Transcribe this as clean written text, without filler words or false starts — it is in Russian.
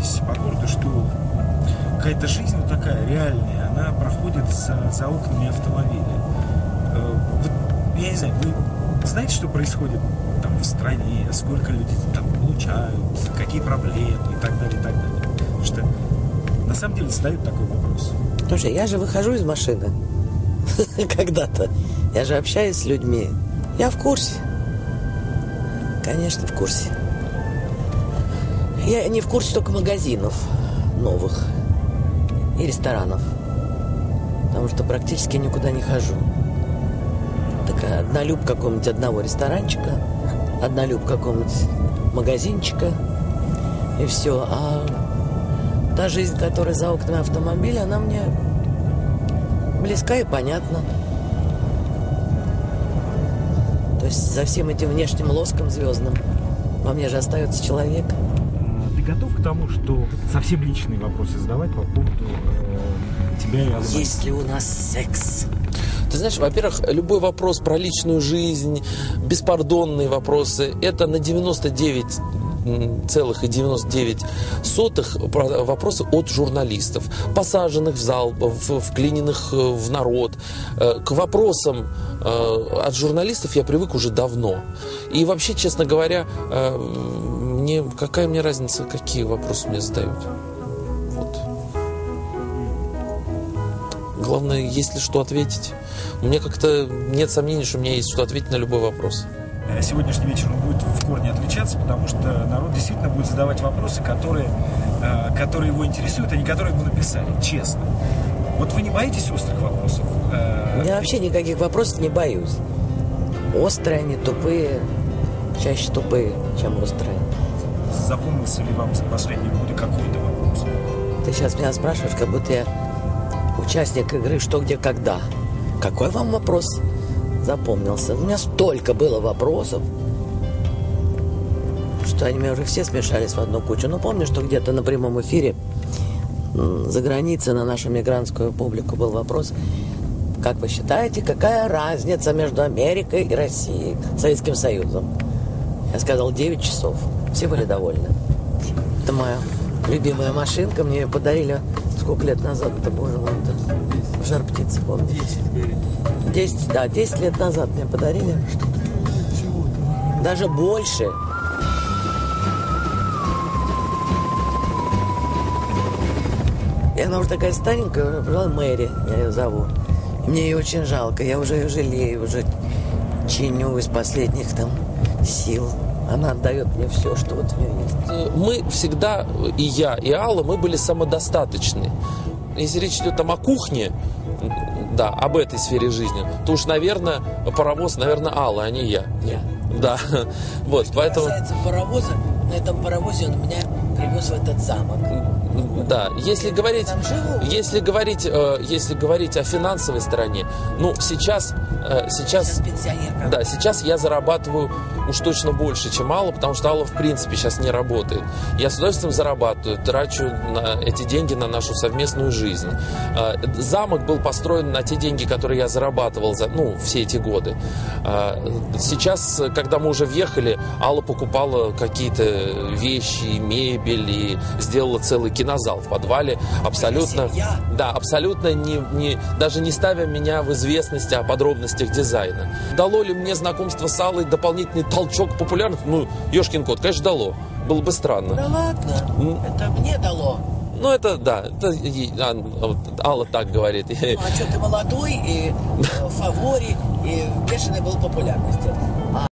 согласитесь по городу, что какая-то жизнь вот такая реальная, она проходит за окнами автомобиля. Вот, я не знаю, вы знаете, что происходит там в стране, сколько людей там получают, какие проблемы и так далее, и так далее. Потому что на самом деле задают такой вопрос. Слушай, я же выхожу из машины когда-то. Я же общаюсь с людьми. Я в курсе. Конечно, в курсе. Я не в курсе только магазинов новых и ресторанов. Потому что практически никуда не хожу. Такая однолюб какого-нибудь одного ресторанчика, однолюб какого-нибудь магазинчика, и все. А та жизнь, которая за окнами автомобиля, она мне близка и понятна. То есть за всем этим внешним лоском звездным во мне же остается человек. Ты готов к тому, что совсем личные вопросы задавать по поводу тебя и Аллы? Есть ли у нас секс? Ты знаешь, во-первых, любой вопрос про личную жизнь, беспардонные вопросы, это на 99,99 вопросы от журналистов, посаженных в зал, вклиненных в народ. К вопросам от журналистов я привык уже давно. И вообще, честно говоря, какая мне разница, какие вопросы мне задают. Вот. Главное, есть ли что ответить. У меня как-то нет сомнений, что у меня есть что ответить на любой вопрос. Сегодняшний вечер он будет в корне отличаться, потому что народ действительно будет задавать вопросы, которые его интересуют, а не которые ему написали, честно. Вот вы не боитесь острых вопросов? Я вообще никаких вопросов не боюсь. Острые они, тупые, чаще тупые, чем острые. Запомнился ли вам за последние годы какой-то вопрос? Ты сейчас меня спрашиваешь, как будто я участник игры «Что, где, когда». Какой вам вопрос запомнился? У меня столько было вопросов, что они мне уже все смешались в одну кучу. Ну, помню, что где-то на прямом эфире за границей на нашу мигрантскую публику был вопрос: как вы считаете, какая разница между Америкой и Россией, Советским Союзом? Я сказал 9 часов. Все были довольны. Это моя любимая машинка. Мне ее подарили сколько лет назад? Это, боже мой, это Жар птицы, помню. 10 лет назад мне подарили. Даже больше. И она уже такая старенькая, была Мэри, я ее зову. И мне ее очень жалко, я уже ее жалею, уже чиню из последних там сил. Она отдает мне все, что вот у нее есть. Мы всегда, и я, и Алла, мы были самодостаточны. Если речь идет там о кухне, да, об этой сфере жизни, то уж, наверное, паровоз, наверное, Алла, а не я. Да, вот, поэтому... Что касается паровоза, на этом паровозе он меня привез в этот замок. Да, если говорить о финансовой стороне, ну, сейчас пенсионерка. Да, сейчас я зарабатываю уж точно больше, чем Алла, потому что Алла в принципе сейчас не работает. Я с удовольствием зарабатываю, трачу эти деньги на нашу совместную жизнь. Замок был построен на те деньги, которые я зарабатывал все эти годы. Сейчас, когда мы уже въехали, Алла покупала какие-то вещи, мебель и сделала целый кинозал в подвале, абсолютно даже не ставя меня в известность о подробностях дизайна. Дало ли мне знакомство с Аллой дополнительный толчок популярности? Ну, ёшкин кот, конечно, дало. Было бы странно. Да ладно, это мне дало. Ну, это, да, Алла так говорит. Ну, а что, ты молодой и в фаворе, и в бешеной был популярности.